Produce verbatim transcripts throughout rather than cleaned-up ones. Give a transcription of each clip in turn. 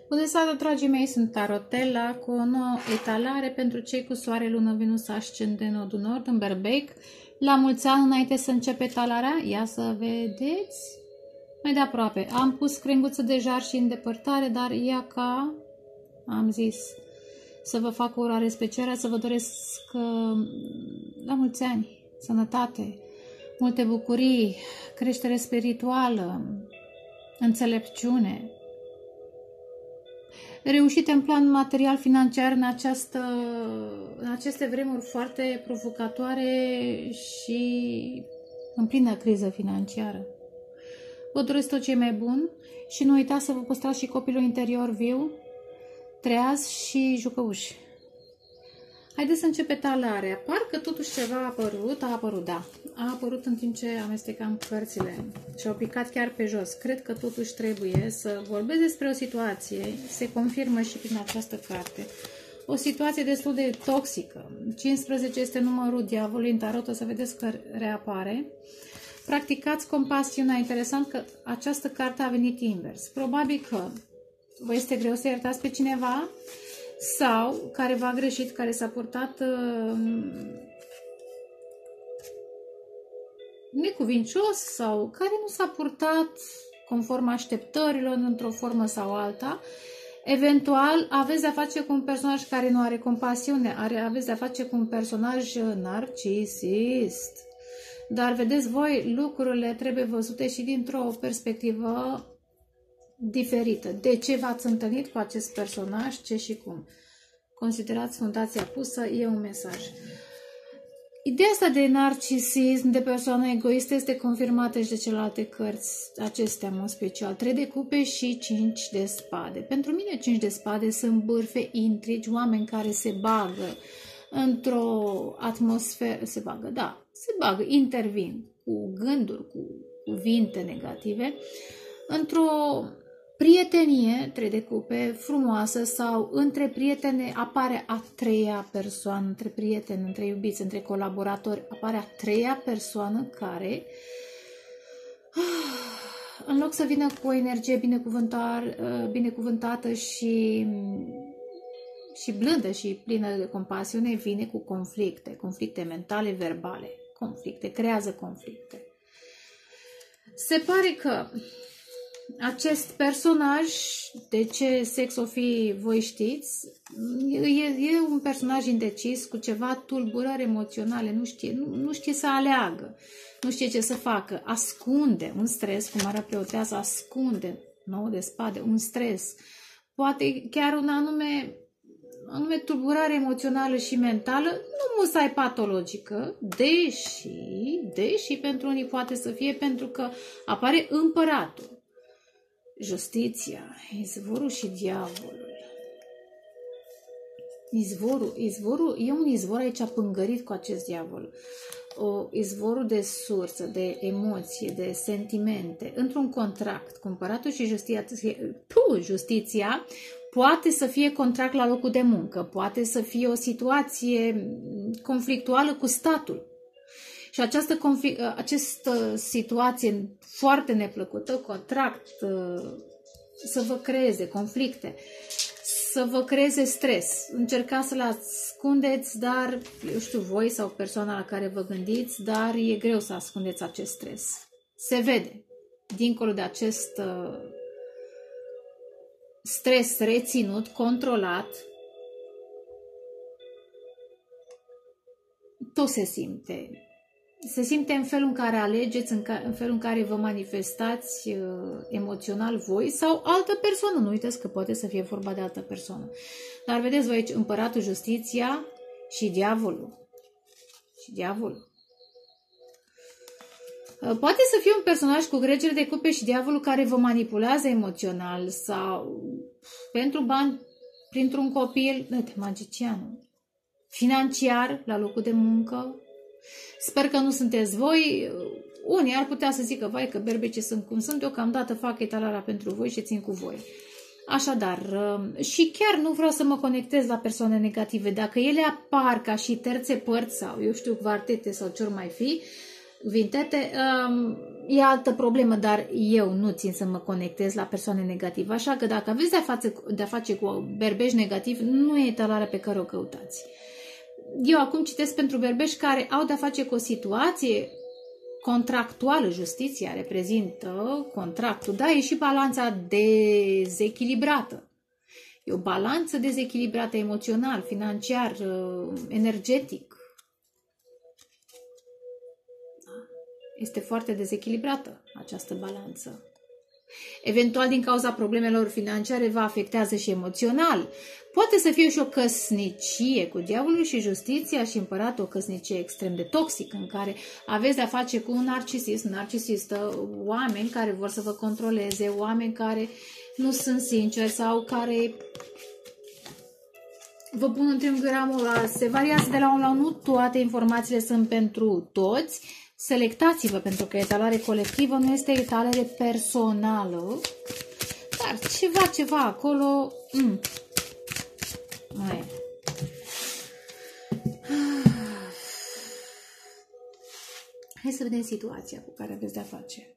Bună seara, dragii mei, sunt Tarotella cu o nouă etalare pentru cei cu soare, lună, Venus, ascendent, nodul nord în Berbec. La mulți ani, înainte să începe etalarea, ia să vedeți mai de aproape. Am pus crenguță de jar și îndepărtare, dar ia ca am zis să vă fac o urare specială, să vă doresc la mulți ani, sănătate, multe bucurii, creștere spirituală, înțelepciune, reușite în plan material, financiar în, această, în aceste vremuri foarte provocatoare și în plină criză financiară. Vă doresc tot ce e mai bun și nu uitați să vă păstrați și copilul interior viu, treaz și jucăuși. Haideți să începe etalarea. Parcă totuși ceva a apărut, a apărut, da. A apărut în timp ce amestecam cărțile și au picat chiar pe jos. Cred că totuși trebuie să vorbesc despre o situație, se confirmă și prin această carte. O situație destul de toxică. cincisprezece este numărul diavolului în tarot, o să vedeți că reapare. Practicați compasiunea. Interesant că această carte a venit invers. Probabil că vă este greu să iertați pe cineva sau care v-a greșit, care s-a purtat uh, necuvincios sau care nu s-a purtat conform așteptărilor într-o formă sau alta. Eventual aveți de-a face cu un personaj care nu are compasiune, are, aveți de-a face cu un personaj narcisist. Dar vedeți voi, lucrurile trebuie văzute și dintr-o perspectivă diferită. De ce v-ați întâlnit cu acest personaj, ce și cum? Considerați fundația pusă, e un mesaj. Ideea asta de narcisism, de persoană egoistă, este confirmată și de celelalte cărți, acestea în mod special. trei de cupe și cinci de spade. Pentru mine cinci de spade sunt bârfe, intrigi, oameni care se bagă într-o atmosferă, se bagă, da, se bagă, intervin cu gânduri, cu cuvinte negative, într-o prietenie, trei de cupe, frumoasă sau între prietene apare a treia persoană, între prieteni, între iubiți, între colaboratori, apare a treia persoană care, în loc să vină cu o energie binecuvântată și, și blândă și plină de compasiune, vine cu conflicte, conflicte mentale, verbale, conflicte, creează conflicte. Se pare că acest personaj, de ce sex o fi, voi știți, e, e un personaj indecis cu ceva tulburări emoționale, nu știe, nu, nu știe să aleagă, nu știe ce să facă, ascunde un stres, cum arată preoteasa, ascunde, nouă de spade, un stres, poate chiar un anume, anume tulburare emoțională și mentală, nu musai patologică, deși, deși pentru unii poate să fie pentru că apare împăratul. Justiția, izvorul și diavolul. Izvorul, izvorul, e un izvor aici pângărit cu acest diavol. O, izvorul de sursă, de emoție, de sentimente, într-un contract, cumpăratul și justiția, puh, justiția poate să fie contract la locul de muncă, poate să fie o situație conflictuală cu statul. Și această, această situație foarte neplăcută, contract, să vă creeze conflicte, să vă creeze stres. Încercați să-l ascundeți, dar, eu știu, voi sau persoana la care vă gândiți, dar e greu să ascundeți acest stres. Se vede, dincolo de acest stres reținut, controlat, tot se simte. Se simte în felul în care alegeți, în, ca, în felul în care vă manifestați uh, emoțional voi sau altă persoană. Nu uitați că poate să fie vorba de altă persoană. Dar vedeți voi aici împăratul, justiția și diavolul. Și diavolul. Uh, poate să fie un personaj cu gregere de cupe și diavolul care vă manipulează emoțional sau pentru bani, printr-un copil, uite, magicianul. Financiar, la locul de muncă. Sper că nu sunteți voi. Unii ar putea să zică, vai că berbece sunt cum sunt, deocamdată fac etalarea pentru voi și țin cu voi. Așadar, și chiar nu vreau să mă conectez la persoane negative. Dacă ele apar ca și terțe părți sau, eu știu, quartete sau ce ori mai fi, vintete, e altă problemă, dar eu nu țin să mă conectez la persoane negative. Așa că dacă aveți de-a face, de face cu berbești negativ, nu e etalarea pe care o căutați. Eu acum citesc pentru berbești care au de-a face cu o situație contractuală. Justiția reprezintă contractul, da, e și balanța dezechilibrată. E o balanță dezechilibrată emoțional, financiar, energetic. Este foarte dezechilibrată această balanță. Eventual, din cauza problemelor financiare, vă afectează și emoțional. Poate să fie și o căsnicie cu diavolul și justiția și împăratul, o căsnicie extrem de toxică, în care aveți de-a face cu un narcisist, narcisistă, oameni care vor să vă controleze, oameni care nu sunt sinceri sau care vă pun în triunghiuri amoroase. Variază de la un la un, nu toate informațiile sunt pentru toți. Selectați-vă, pentru că etalare colectivă nu este etalare personală, dar ceva, ceva acolo mm, mai e. Hai să vedem situația cu care aveți de-a face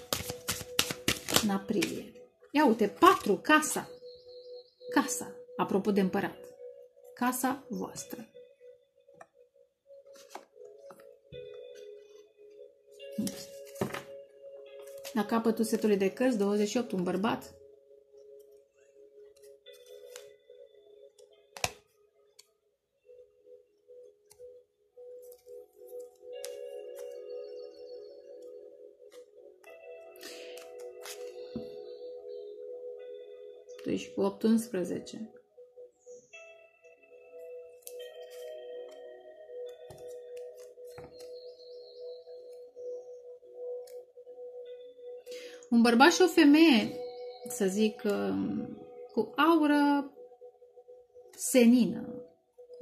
în aprilie. Ia uite, patru, casa. Casa, apropo de împărat. Casa voastră. La capătul setului de cărți, douăzeci și opt, un bărbat. doisprezece, opt, unsprezece. Un bărbat și o femeie, să zic, cu aură senină, cu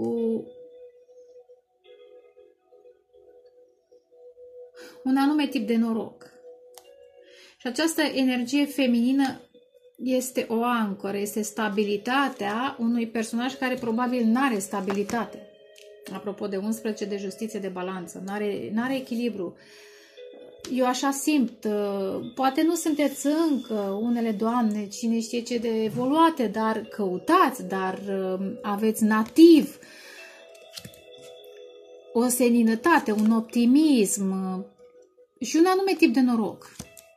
un anume tip de noroc. Și această energie feminină este o ancoră, este stabilitatea unui personaj care probabil nu are stabilitate. Apropo de unsprezece, de justiție, de balanță, nu are, n-are echilibru. Eu așa simt, poate nu sunteți încă unele doamne, cine știe ce de evoluate, dar căutați, dar aveți nativ o seninătate, un optimism și un anume tip de noroc.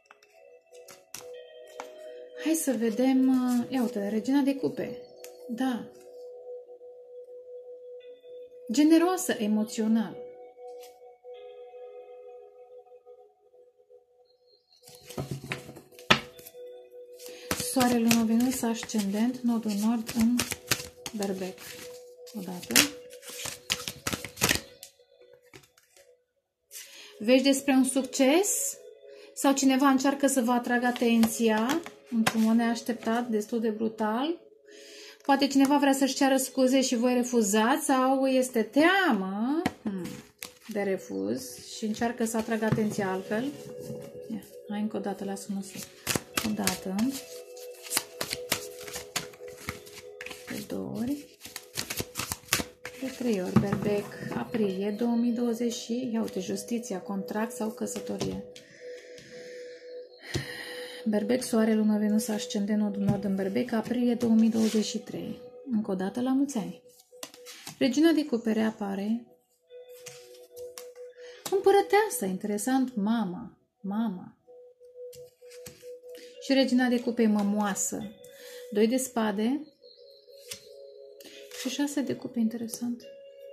Hai să vedem, ia uite, Regina de Cupe, da, generoasă emoțional. Soare, lună, Venus, ascendent, nodul nord în Berbec. Odată. Vești despre un succes sau cineva încearcă să vă atragă atenția într-un mod neașteptat, destul de brutal. Poate cineva vrea să-și ceară scuze și voi refuzați sau este teamă hmm, de refuz și încearcă să atragă atenția altfel. Ia, hai încă o dată, lasă-mă să... Odată. De două ori. De trei ori. Berbec, aprilie două mii douăzeci și... Ia uite, justiția, contract sau căsătorie. Berbec, soare, lună, Venus, ascendent, nodul nord în Berbec, aprilie două mii douăzeci și trei. Încă o dată la mulți ani. Regina de Cupe apare. Împărăteasa, interesant, mama, mama. Și Regina de Cupe mămoasă. Doi de spade. Și șase de cupe, interesant.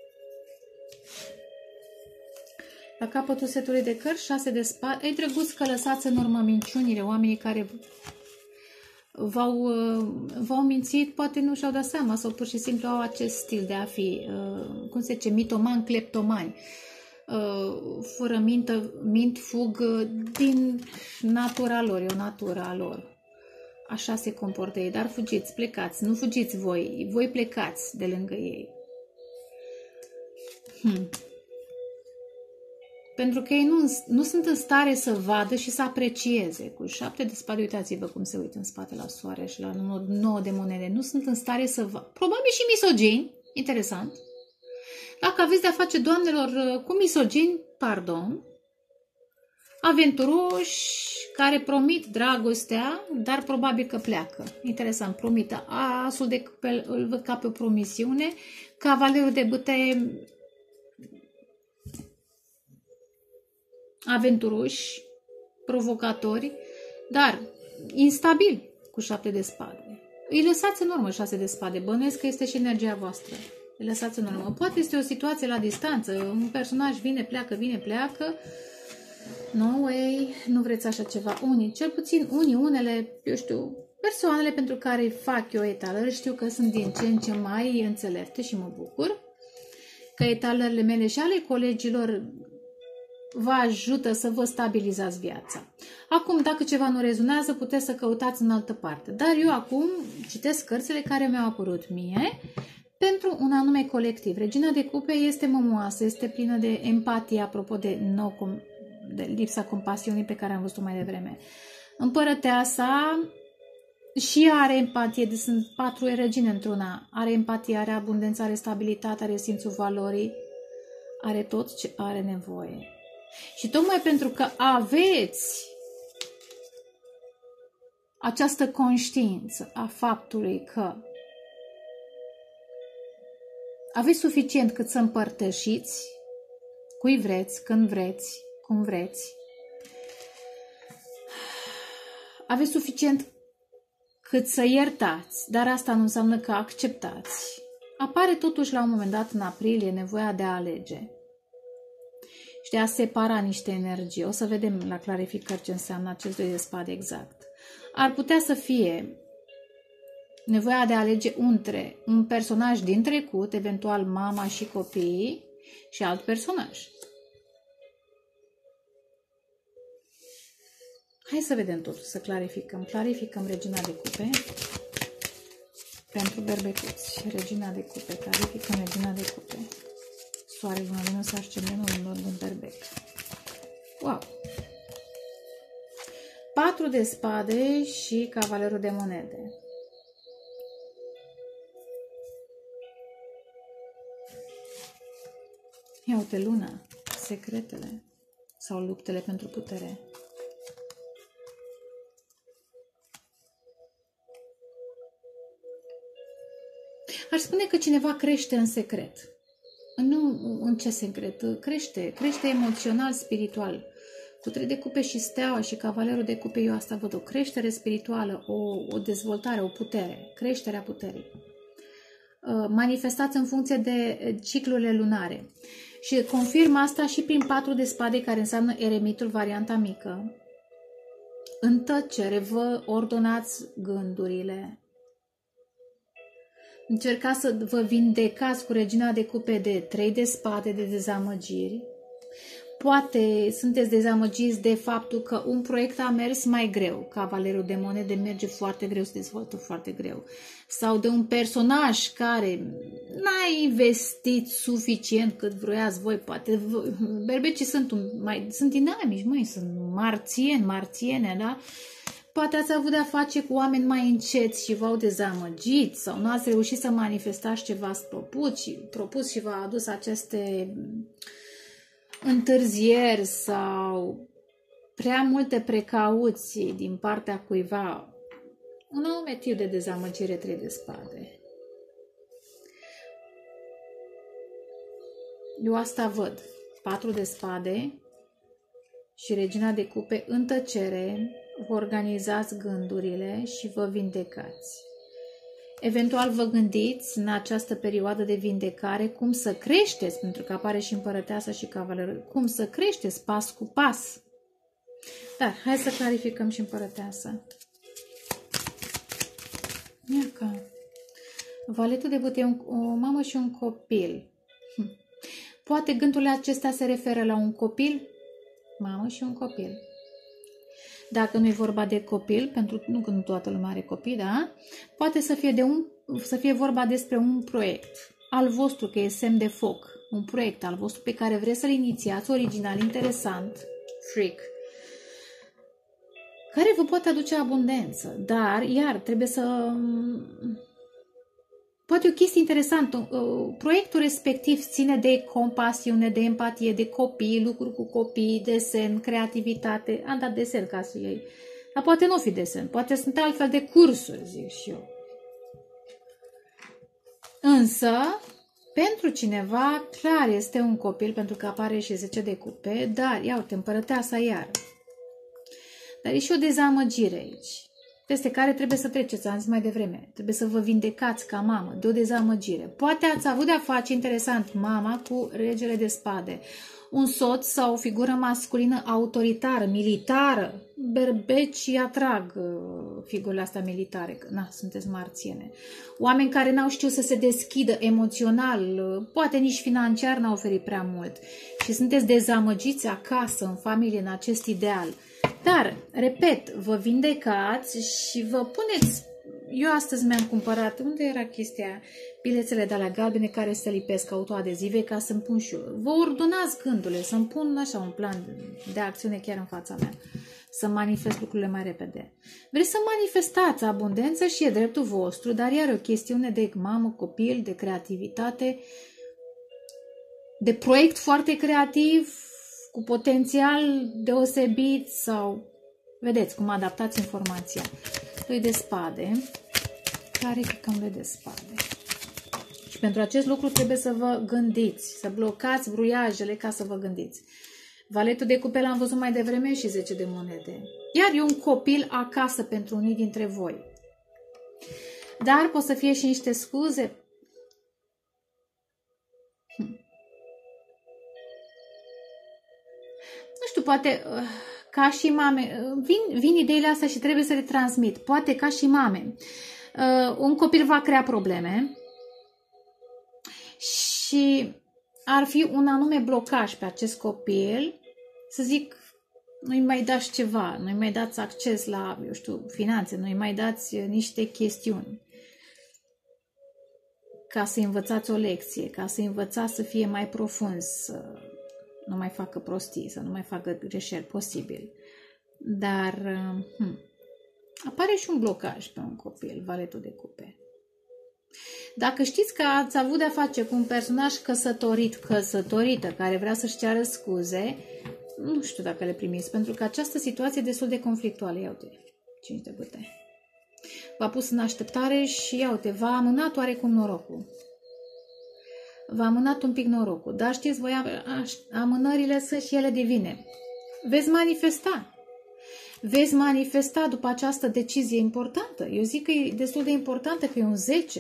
La capătul setului de cărți, șase de spade. E drăguț că lăsați în urmă minciunile, oamenii care v-au, v-au mințit, poate nu și-au dat seama sau pur și simplu au acest stil de a fi, cum se zice, mitoman, cleptomani. Fără mintă, mint, fug din natura lor, e o natură a lor. Așa se comportă ei, dar fugiți, plecați, nu fugiți voi, voi plecați de lângă ei. Hmm. Pentru că ei nu, nu sunt în stare să vadă și să aprecieze. Cu șapte de spade, uitați-vă cum se uită în spate la soare și la nouă de monede. Nu sunt în stare să vadă. Probabil și misogini, interesant. Dacă aveți de-a face, doamnelor, cu misogini, pardon, Aventuroși care promit dragostea, dar probabil că pleacă. Interesant, promită. Asul de cupe îl văd ca pe o promisiune. Cavalerul de bâte, aventuroși, provocatori, dar instabil cu șapte de spade. Îi lăsați în urmă șase de spade. Bănuiesc că este și energia voastră. Îi lăsați în urmă. Poate este o situație la distanță. Un personaj vine, pleacă, vine, pleacă. No way, nu vreți așa ceva. Unii, cel puțin unii, unele, eu știu, persoanele pentru care fac eu etalări, știu că sunt din ce în ce mai înțelepte și mă bucur că etalările mele și ale colegilor vă ajută să vă stabilizați viața. Acum, dacă ceva nu rezonează, puteți să căutați în altă parte. Dar eu acum citesc cărțile care mi-au apărut mie pentru un anume colectiv. Regina de cupe este mămoasă, este plină de empatie, apropo de, nou, de lipsa compasiunii pe care am văzut-o mai devreme. Împărăteasa și are empatie, de, sunt patru regine într-una. Are empatie, are abundență, are stabilitate, are simțul valorii, are tot ce are nevoie. Și tocmai pentru că aveți această conștiință a faptului că aveți suficient cât să împărtășiți cui vreți, când vreți, cum vreți, aveți suficient cât să iertați, dar asta nu înseamnă că acceptați. Apare totuși la un moment dat în aprilie nevoia de a alege și de a separa niște energii. O să vedem la clarificări ce înseamnă acest doi de spade exact. Ar putea să fie nevoia de a alege între un personaj din trecut, eventual mama și copiii, și alt personaj. Hai să vedem totul, să clarificăm. Clarificăm Regina de cupe pentru berbecuți. Regina de cupe, clarificăm Regina de cupe. Soare, Luna, Venus, Ascendentul în berbec. Wow! Patru de spade și Cavalerul de monede. Ia uite, Luna, secretele sau luptele pentru putere. Aș spune că cineva crește în secret. Nu în ce secret? Crește, crește emoțional, spiritual. Cu trei de cupe și steaua și Cavalerul de cupe, eu asta văd, o creștere spirituală, o, o dezvoltare, o putere, creșterea puterii. Manifestați în funcție de ciclurile lunare. Și confirm asta și prin patru de spade, care înseamnă eremitul, varianta mică. În tăcere vă ordonați gândurile. Încercați să vă vindecați cu Regina de cupe de trei de spade, de dezamăgiri. Poate sunteți dezamăgiți de faptul că un proiect a mers mai greu. Cavalerul de monede merge foarte greu, se dezvoltă foarte greu. Sau de un personaj care n-a investit suficient cât vroiați voi. Poate berbecii sunt, un, mai, sunt dinamici, măi, sunt marțieni, marțiene, da? Poate ați avut de-a face cu oameni mai înceți și v-au dezamăgit sau nu ați reușit să manifestați ce v-ați propus și, propus și v-a adus aceste întârzieri sau prea multe precauții din partea cuiva. Un anume tip de dezamăgire, trei de spade. Eu asta văd. Patru de spade și Regina de cupe în tăcere. Vă organizați gândurile și vă vindecați. Eventual vă gândiți în această perioadă de vindecare cum să creșteți, pentru că apare și împărăteasa și cavalerul, cum să creșteți pas cu pas. Dar hai să clarificăm și împărăteasa. Iaca. Valetul de bâte, o mamă și un copil. Poate gândurile acestea se referă la un copil, mamă și un copil. Dacă nu e vorba de copil, pentru nu că nu toată lumea are copii, da? Poate să fie, de un, să fie vorba despre un proiect al vostru, că e semn de foc. Un proiect al vostru pe care vreți să-l inițiați, original, interesant, freak, care vă poate aduce abundență. Dar, iar, trebuie să poate o chestie interesantă, proiectul respectiv ține de compasiune, de empatie, de copii, lucruri cu copii, desen, creativitate. Am dat desen ca să iei. Dar poate nu fi desen, poate sunt altfel de cursuri, zic și eu. Însă, pentru cineva, clar este un copil, pentru că apare și zece de cupe, dar, ia uite, împărăteasa iar. Dar e și o dezamăgire aici, peste care trebuie să treceți, am zis mai devreme. Trebuie să vă vindecați ca mamă de o dezamăgire. Poate ați avut de-a face, interesant, mama cu regele de spade. Un soț sau o figură masculină autoritară, militară. Berbecii atrag uh, figurile astea militare, că na, sunteți marțiene. Oameni care n-au știut să se deschidă emoțional, uh, poate nici financiar n-au oferit prea mult. Și sunteți dezamăgiți acasă, în familie, în acest ideal. Dar, repet, vă vindecați și vă puneți... Eu astăzi mi-am cumpărat, unde era chestia aia? Bilețele de alea galbene care se lipesc autoadezive ca să-mi pun și eu. Vă ordonați gândurile, să-mi pun așa un plan de acțiune chiar în fața mea. Să manifest lucrurile mai repede. Vreți să manifestați abundență și e dreptul vostru, dar iar o chestiune de mamă, copil, de creativitate, de proiect foarte creativ, cu potențial deosebit sau... Vedeți cum adaptați informația. Doi de spade, care e cam de spade. Și pentru acest lucru trebuie să vă gândiți, să blocați bruiajele ca să vă gândiți. Valetul de cupe l-am văzut mai devreme și zece de monede. Iar e un copil acasă pentru unii dintre voi. Dar pot să fie și niște scuze. Hm. Nu știu, poate... Ca și mame, vin, vin ideile astea și trebuie să le transmit. Poate ca și mame. Uh, un copil va crea probleme și ar fi un anume blocaj pe acest copil, să zic, nu-i mai dați ceva, nu-i mai dați acces la, eu știu, finanțe, nu-i mai dați niște chestiuni ca să învățați o lecție, ca să învățați să fie mai profund, să nu mai facă prostii, să nu mai facă greșeli posibil. Dar hm, apare și un blocaj pe un copil, valetul de cupe. Dacă știți că ați avut de-a face cu un personaj căsătorit, căsătorită, care vrea să-și ceară scuze, nu știu dacă le primiți, pentru că această situație e destul de conflictuală. Ia uite, cinci de bâte. V-a pus în așteptare și ia uite, v-a amânat oarecum norocul. V-a amânat un pic norocul, dar știți voi, amânările sunt și ele divine. Veți manifesta. Veți manifesta după această decizie importantă. Eu zic că e destul de importantă, că e un zece.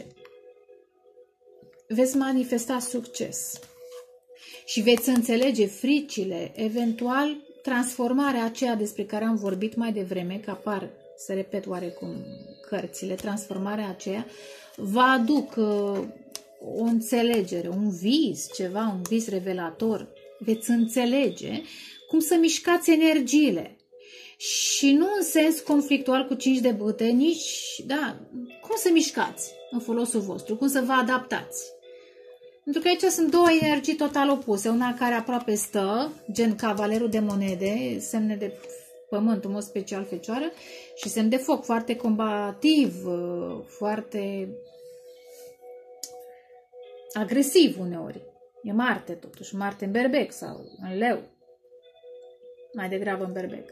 Veți manifesta succes. Și veți înțelege fricile, eventual transformarea aceea despre care am vorbit mai devreme, că apar, să repet oarecum, cărțile, transformarea aceea, vă aduc uh, o înțelegere, un vis, ceva, un vis revelator. Veți înțelege cum să mișcați energiile. Și nu în sens conflictual cu cinci de bâte, nici, da, cum să mișcați în folosul vostru, cum să vă adaptați. Pentru că aici sunt două energii total opuse, una care aproape stă, gen cavalerul de monede, semne de pământ, în mod special fecioară, și semn de foc, foarte combativ, foarte agresiv uneori. E Marte totuși, Marte în berbec sau în leu, mai degrabă în berbec.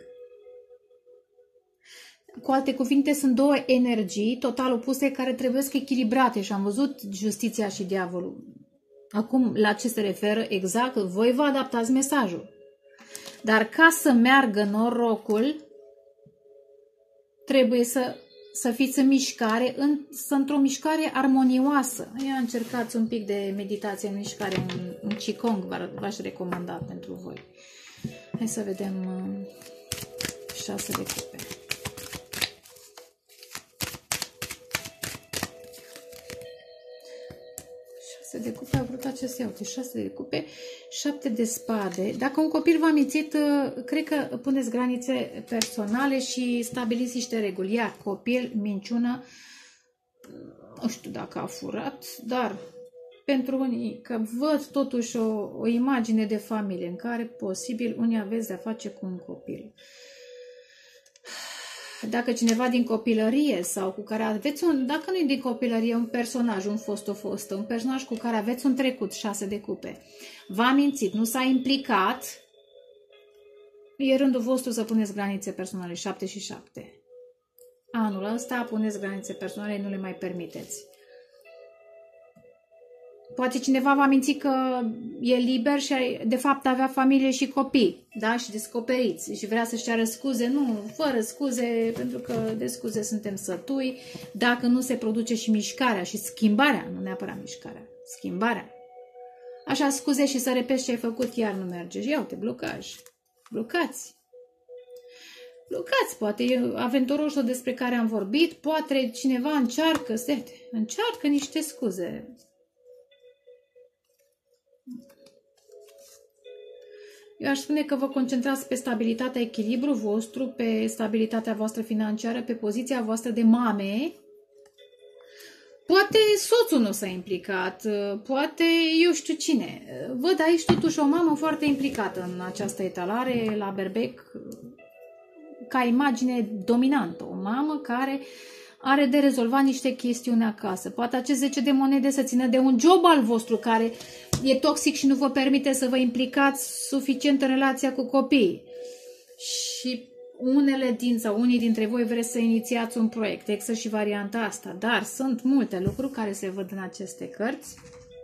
Cu alte cuvinte, sunt două energii total opuse care trebuie să echilibrate și am văzut justiția și diavolul. Acum, la ce se referă exact? Voi vă adaptați mesajul. Dar ca să meargă norocul, trebuie să, să fiți în mișcare, în, într-o mișcare armonioasă. Ia încercați un pic de meditație în mișcare, un, un Qigong v-aș recomanda pentru voi. Hai să vedem uh, șase de cupe. De cupe, a vrut acestea, uite, șase de cupe, șapte de spade. Dacă un copil v-a mințit, cred că puneți granițe personale și stabiliți niște reguli. Iar copil, minciună, nu știu dacă a furat, dar pentru unii, că văd totuși o, o imagine de familie în care posibil unii aveți de-a face cu un copil. Dacă cineva din copilărie sau cu care aveți un, dacă nu e din copilărie, un personaj, un fost o fostă, un personaj cu care aveți un trecut, șase de cupe, v-a mințit, nu s-a implicat, e rândul vostru să puneți granițe personale, șapte și șapte. Anul ăsta puneți granițe personale, nu le mai permiteți. Poate cineva v-a mințit că e liber și de fapt avea familie și copii, da? Și descoperiți și vrea să-și ceară scuze. Nu, fără scuze, pentru că de scuze suntem sătui. Dacă nu se produce și mișcarea și schimbarea, nu neapărat mișcarea, schimbarea. Așa scuze și să repeți ce ai făcut, iar nu merge. Și iau-te, blocaj. Blocați. Blocați, poate e aventurosul despre care am vorbit, poate cineva încearcă, stete, încearcă niște scuze. Eu aș spune că vă concentrați pe stabilitatea, echilibru vostru, pe stabilitatea voastră financiară, pe poziția voastră de mame. Poate soțul nu s-a implicat, poate eu știu cine. Văd aici totuși o mamă foarte implicată în această etalare, la berbec, ca imagine dominantă. O mamă care are de rezolvat niște chestiuni acasă. Poate acest zece de monede să țină de un job al vostru care e toxic și nu vă permite să vă implicați suficient în relația cu copiii. Și unele din sau unii dintre voi vreți să inițiați un proiect. Există și varianta asta. Dar sunt multe lucruri care se văd în aceste cărți.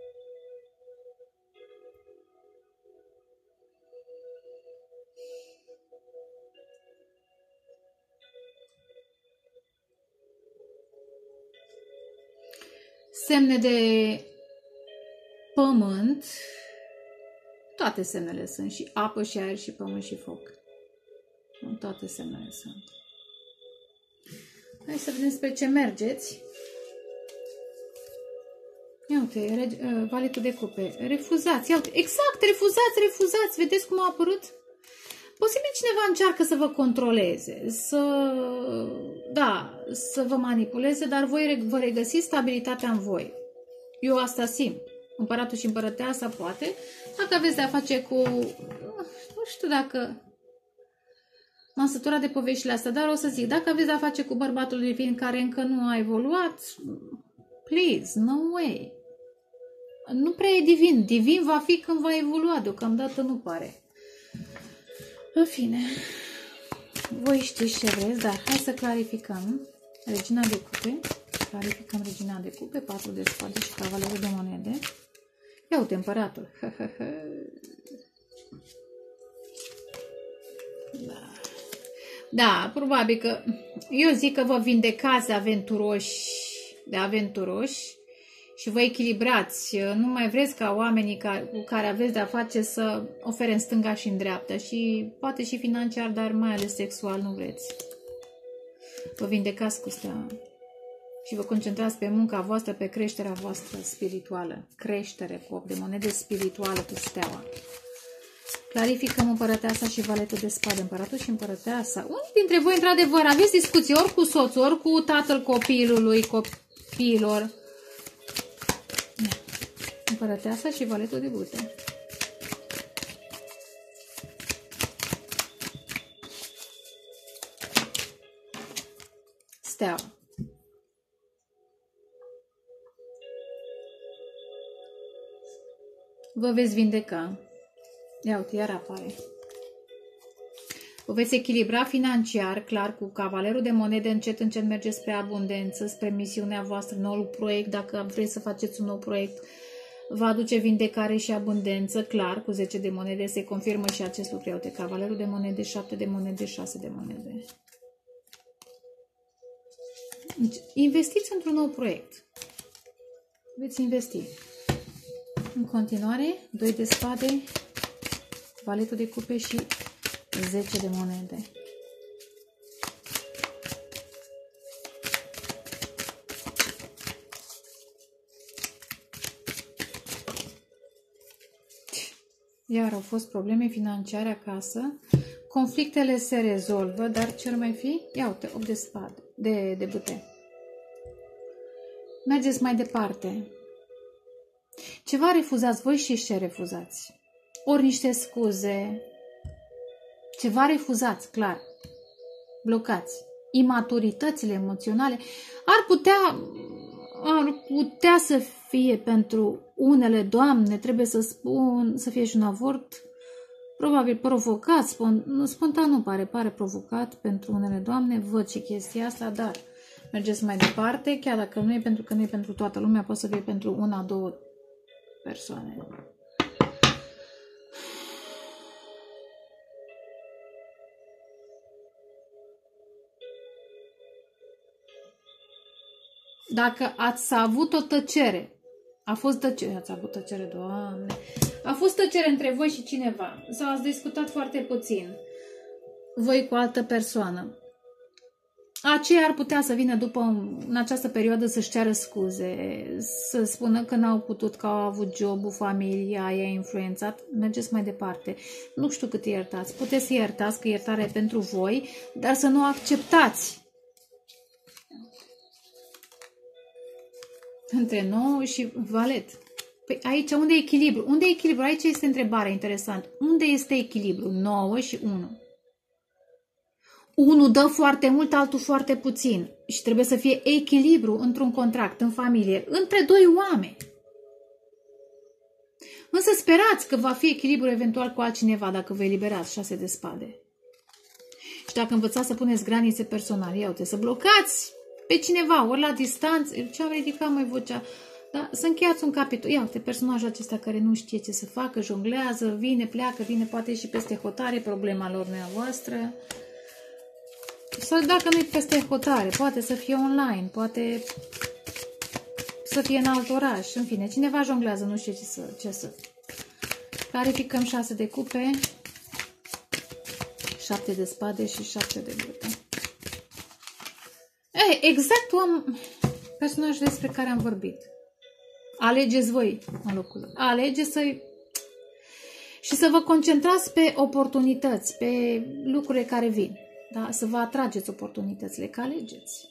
Semne de pământ, toate semnele sunt, și apă, și aer, și pământ, și foc. Toate semnele sunt. Hai să vedem spre ce mergeți. Ia uite, valetul de cupe. Refuzați, ia uite, exact, refuzați, refuzați, vedeți cum a apărut? Posibil cineva încearcă să vă controleze, să, da, să vă manipuleze, dar voi vă regăsiți stabilitatea în voi. Eu asta simt. Împăratul și împărăteasa, poate. Dacă aveți de-a face cu... Nu știu dacă... M-am săturat de poveștile astea, dar o să zic. Dacă aveți de-a face cu bărbatul divin care încă nu a evoluat, please, no way. Nu prea e divin. Divin va fi când va evolua, deocamdată nu pare. În fine, voi știți ce vreți, dar hai să clarificăm. Regina de cupe, clarificăm regina de cupe, patru de spade și cavalerul de monede. Ia uite, împăratul. Da. Da, probabil că eu zic că vă vindecați aventuroși, de aventuroși și vă echilibrați. Nu mai vreți ca oamenii cu care aveți de-a face să ofere în stânga și în dreapta și poate și financiar, dar mai ales sexual nu vreți. Vă vindecați cu steaua și vă concentrați pe munca voastră, pe creșterea voastră spirituală. Creștere cu opt de monede spirituală cu steaua. Clarificăm împărăteasa și valetul de spade. Împăratul și împărăteasa. Unii dintre voi, într-adevăr, aveți discuții ori cu soțul, ori cu tatăl copilului, copiilor. Împărăteasa și valetul de bute. Steaua. Vă veți vindeca. Ia uite, iar apare. Vă veți echilibra financiar, clar, cu cavalerul de monede, încet, încet merge spre abundență, spre misiunea voastră, noul proiect, dacă vreți să faceți un nou proiect, va aduce vindecare și abundență, clar, cu zece de monede, se confirmă și acest lucru. Ia uite, cavalerul de monede, șapte de monede, șase de monede. Deci, investiți într-un nou proiect. Veți investi. În continuare, doi de spade, valetul de cupe și zece de monede. Iar au fost probleme financiare acasă. Conflictele se rezolvă, dar ce ar mai fi? Ia uite, opt de spade, de, de bute. Mergeți mai departe. Ceva refuzați voi și ce refuzați? Ori niște scuze. Ceva refuzați, clar. Blocați. imaturitățile emoționale, ar putea, ar putea să fie pentru unele doamne, trebuie să spun, să fie și un avort, probabil provocat, spon, spontan nu pare, pare provocat pentru unele doamne, văd și chestia asta, dar mergeți mai departe, chiar dacă nu e pentru că nu e pentru toată lumea, poate să fie pentru una, două persoane. Dacă ați avut o tăcere, a fost tăcere, ați avut tăcere, Doamne, a fost tăcere între voi și cineva, sau ați discutat foarte puțin, voi cu altă persoană, aceia ar putea să vină după, în această perioadă, să-și ceară scuze, să spună că n-au putut, că au avut jobul, familia, i-a influențat, mergeți mai departe. Nu știu cât iertați, puteți să iertați, că iertarea e pentru voi, dar să nu acceptați. Între nouă și valet. Păi aici unde e echilibru? Unde e echilibru? Aici este întrebarea interesantă. Unde este echilibru? nouă și unu. Unul dă foarte mult, altul foarte puțin. Și trebuie să fie echilibru într-un contract, în familie, între doi oameni. Însă sperați că va fi echilibru eventual cu altcineva dacă vă eliberați, șase de spade. Și dacă învățați să puneți granițe personale, ia uite, să blocați pe cineva, ori la distanță, ce am ridicat mai vocea, da? Să încheiați un capitol. Ia uite, personajul acesta care nu știe ce să facă, jonglează, vine, pleacă, vine, poate și peste hotare, problema lor, nu e a voastră. Sau dacă nu e peste hotare, poate să fie online, poate să fie în alt oraș, în fine, cineva jonglează, nu știe ce să... Ce să. Clarificăm șase de cupe, șapte de spade și șapte de bâte. Ei, exact om, personajul despre care am vorbit. Alegeți voi în locul lor. Alegeți să și să vă concentrați pe oportunități, pe lucrurile care vin. Da? Să vă atrageți oportunitățile, că alegeți.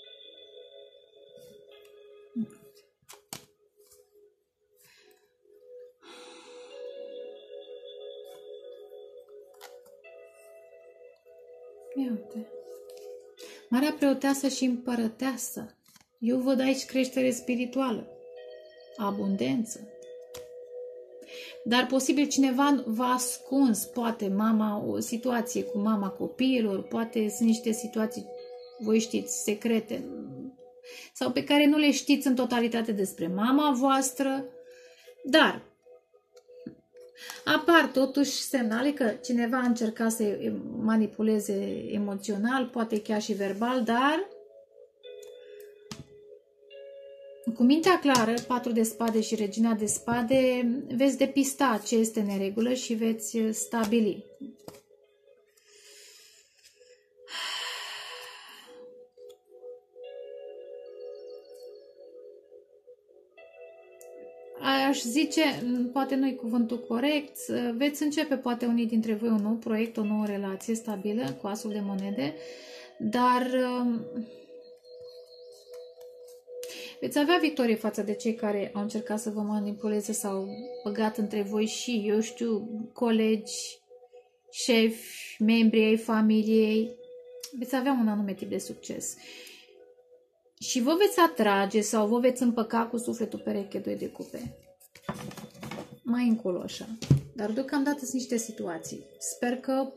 Ia uite. Marea preoteasă și împărăteasă. Eu văd aici creștere spirituală, abundență. Dar posibil cineva v-a ascuns, poate mama, o situație cu mama copiilor, poate sunt niște situații, voi știți, secrete, sau pe care nu le știți în totalitate despre mama voastră, dar apar totuși semnale că cineva a încercat să manipuleze emoțional, poate chiar și verbal, dar cu mintea clară, patru de spade și regina de spade, veți depista ce este în neregulă și veți stabili. Aș zice, poate nu-i cuvântul corect, veți începe poate unii dintre voi un nou proiect, o nouă relație stabilă cu asul de monede, dar veți avea victorie față de cei care au încercat să vă manipuleze sau băgat între voi și, eu știu, colegi, șefi, membri ai familiei. Veți avea un anume tip de succes. Și vă veți atrage sau vă veți împăca cu sufletul pereche doi de cupe. Mai încolo așa. Dar deocamdată sunt niște situații. Sper că...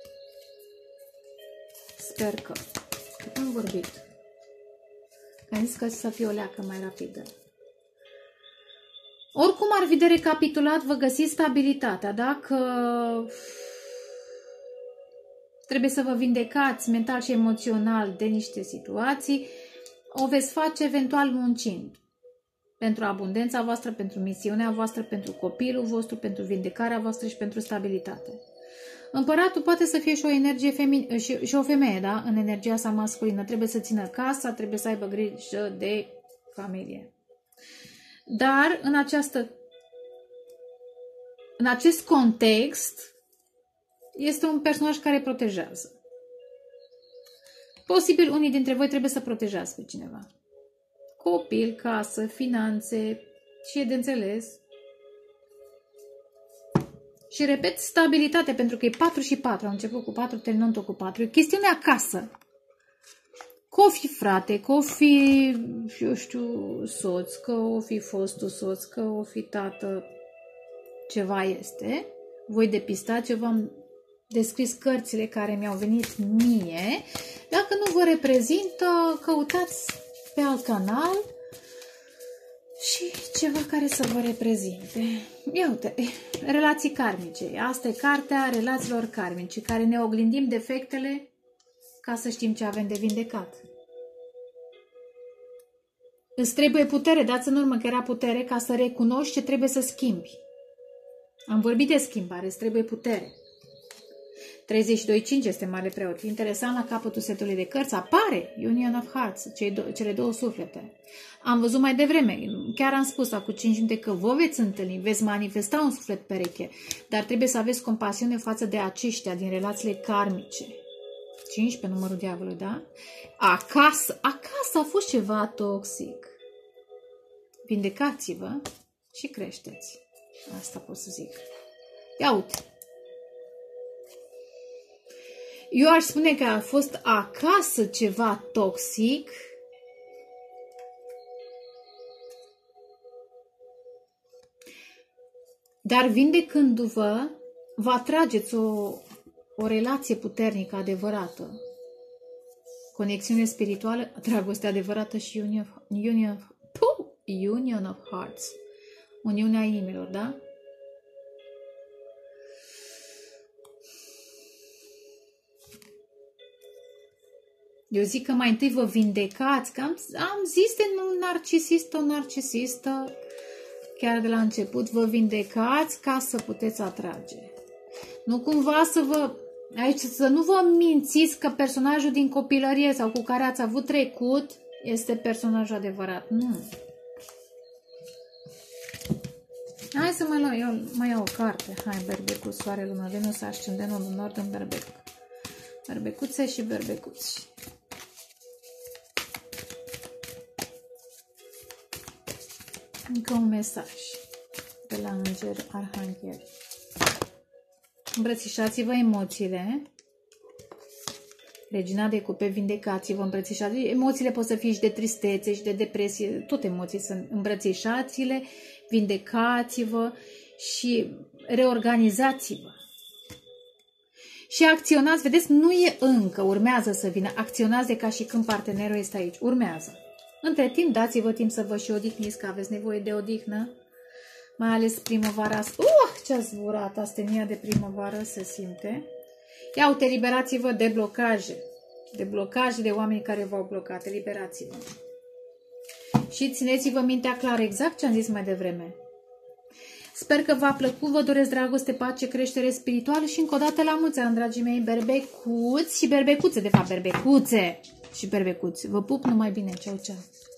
Sper că... Cât am vorbit? Că am zis că să fie o leacă mai rapidă. Oricum ar fi de recapitulat, vă găsiți stabilitatea. Dacă trebuie să vă vindecați mental și emoțional de niște situații, o veți face eventual muncind. Pentru abundența voastră, pentru misiunea voastră, pentru copilul vostru, pentru vindecarea voastră și pentru stabilitate. Împăratul poate să fie și o energie femină, și, și o femeie, da? În energia sa masculină. Trebuie să țină casa, trebuie să aibă grijă de familie. Dar în această în acest context este un personaj care protejează. Posibil unii dintre voi trebuie să protejați pe cineva. Copil, casă, finanțe și e de înțeles. Și repet, stabilitate, pentru că e patru și patru. Am început cu patru, terminăm tot cu patru. E chestiunea acasă. Că o fi frate, că o fi, eu știu, soț, că o fi fostul soț, că o fi tată, ceva este. Voi depistați, eu v-am descris cărțile care mi-au venit mie. Dacă nu vă reprezintă, căutați pe alt canal și ceva care să vă reprezinte. Ia uite, relații karmice. Asta e cartea relațiilor karmice, care ne oglindim defectele ca să știm ce avem de vindecat. Îți trebuie putere, dați în urmă că era putere ca să recunoști ce trebuie să schimbi. Am vorbit de schimbare, îți trebuie putere. treizeci și doi cinci este mare preot. Interesant, la capătul setului de cărți apare Union of Hearts, cele două suflete. Am văzut mai devreme, chiar am spus acum cinci minute că vă veți întâlni, veți manifesta un suflet pereche, dar trebuie să aveți compasiune față de aceștia din relațiile karmice. cinci pe numărul diavolului, da? Acasă, acasă a fost ceva toxic. Vindecați-vă și creșteți. Asta pot să zic. Ia uite. Eu aș spune că a fost acasă ceva toxic. Dar vindecându-vă, vă atrageți o, o relație puternică, adevărată. Conexiune spirituală, dragoste adevărată și union of, union of, puh, union of hearts. Uniunea inimilor, da? Eu zic că mai întâi vă vindecați, că am, am zis de un narcisist, o narcisistă, chiar de la început, vă vindecați ca să puteți atrage. Nu cumva să vă, aici să nu vă mințiți că personajul din copilărie sau cu care ați avut trecut este personajul adevărat. Nu. Hai să mai luăm, eu mai iau o carte. Hai, berbecul, soare, lună, Venus, ascendentul în nord în berbec. Berbecuțe și berbecuți. Încă un mesaj de la Înger Arhanghel. Îmbrățișați-vă emoțiile. Regina de cupe, vindecați-vă, îmbrățișați. Emoțiile pot să fie și de tristețe și de depresie, toate emoții sunt. Îmbrățișați-le, vindecați-vă și reorganizați-vă. Și acționați, vedeți, nu e încă, urmează să vină. Acționați de ca și când partenerul este aici, urmează. Între timp, dați-vă timp să vă și odihniți, că aveți nevoie de odihnă. Mai ales primăvara. Uh, ce-a zburat, astenia de primăvară se simte. Ia uite, liberați-vă de blocaje. De blocaje de oameni care v-au blocat. Liberați-vă. Și țineți-vă mintea clară, exact ce am zis mai devreme. Sper că v-a plăcut, vă doresc dragoste, pace, creștere spirituală și încă o dată la mulți ani, dragii mei, berbecuți și berbecuțe, de fapt, berbecuțe și berbecuți. Vă pup, numai bine, ceau, ceau!